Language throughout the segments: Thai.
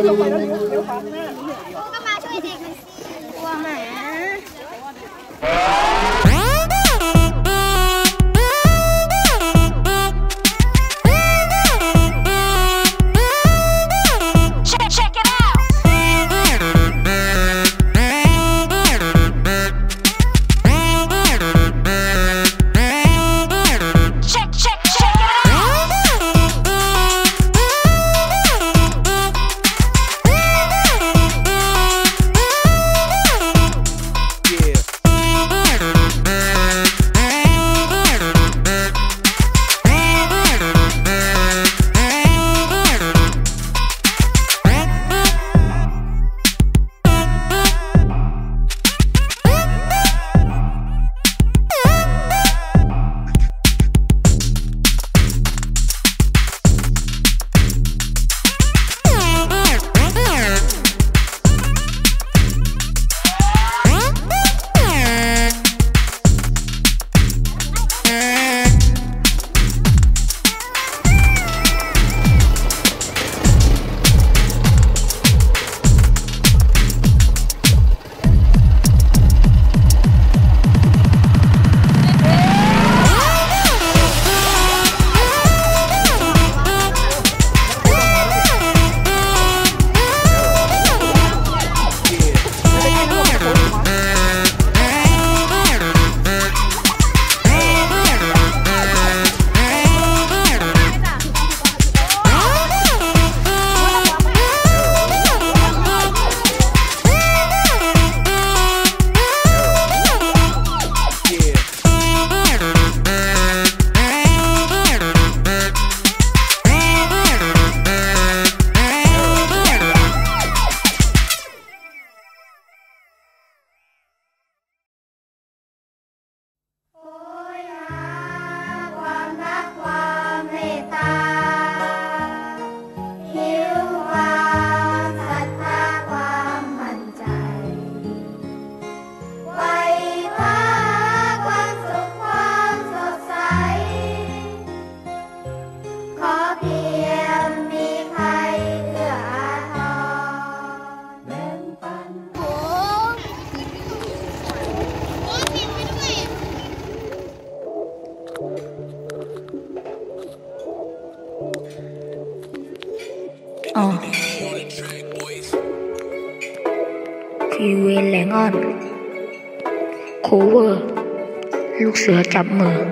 ก็มาช่วยเด็กหน่อยสิกลัวหมาทีเวแหลงอ่อนโคเวอร์ลูกเสือจับมือ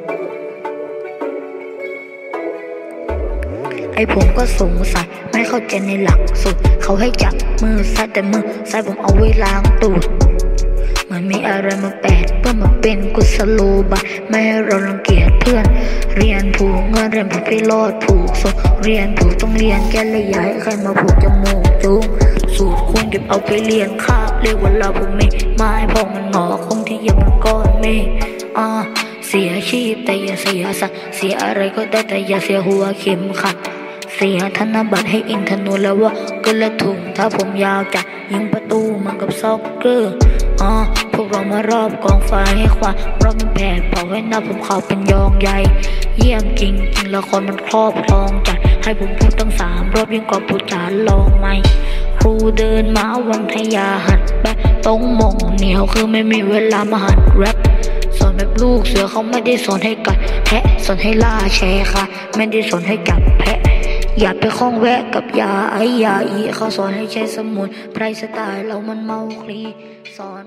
ไอผมก็สงสัยไม่เข้าใจในหลักสูตรเขาให้จับมือซ้ายแต่มือซ้ายผมเอาไว้ล้างตูดมันมีอะไรมาแปดเพื่อมาเป็นกุศโลบายไม่ให้เรารังเกียจเพื่อนเรียนผูกเงินเรียนผูกพี่รอดผูกส่งเรียนผูกต้องเรียนแกเลยย้ายใครมาผูกจมูกจุงสูตรควรเก็บเอาไปเรียนคาบเรียกว่าเราผมไม่ไม้พอมันหงอคงที่ยังมันก้อนเมฆเสียชีพแต่อย่าเสียสัตว์เสียอะไรก็ได้แต่อย่าเสียหัวเข็มขัดเสียธนบัตรให้อินทนูแล้วว่าก็ละถุงถ้าผมยาวจะยิงประตูมันกับซ็อกเกอร์พวกเรามารอบกองไฟให้ควายรอบมันแผดเผาให้หน้าผมขาวเป็นยองใหญ่เยี่ยมจริงจริงละครมันครอบครองจัดให้ผมพูดตั้ง3 รอบยิ่งกว่าปูจานลองไหมครูเดินมาวันทยาหัดแบะต้องมองเหนียวคือไม่มีเวลามาหัดแรปสอนแบบลูกเสือเขาไม่ได้สอนให้กัดแพะสอนให้ล่าแชร์ค่ะไม่ได้สอนให้จับแพะอย่าไปคล้องแวะกับยาไอยาอีเขาสอนให้ใช้สมุนไพรสไตล์เรามันเมาคลีสอน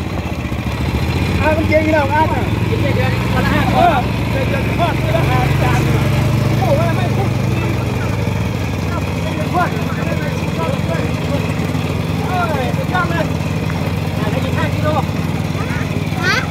มันเก่งแล้วอ่ะเก่งๆวันละ5 ข้อเก่งๆข้อละ5 จานโอ้ว่าไม่พูดเป็นข้อเอ้ยเป็นย่างเลยได้กิน5 กิโลฮะ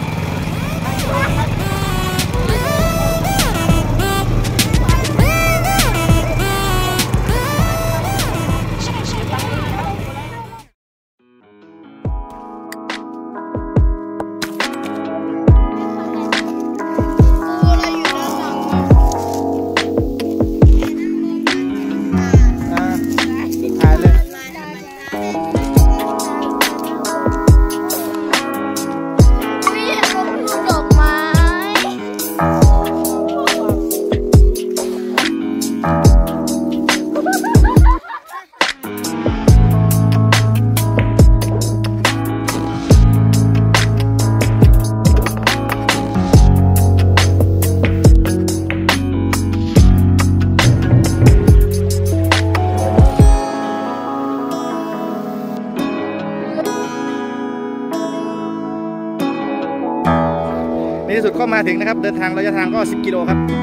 ในที่สุดก็มาถึงนะครับเดินทางระยะทางก็10 กิโลครับ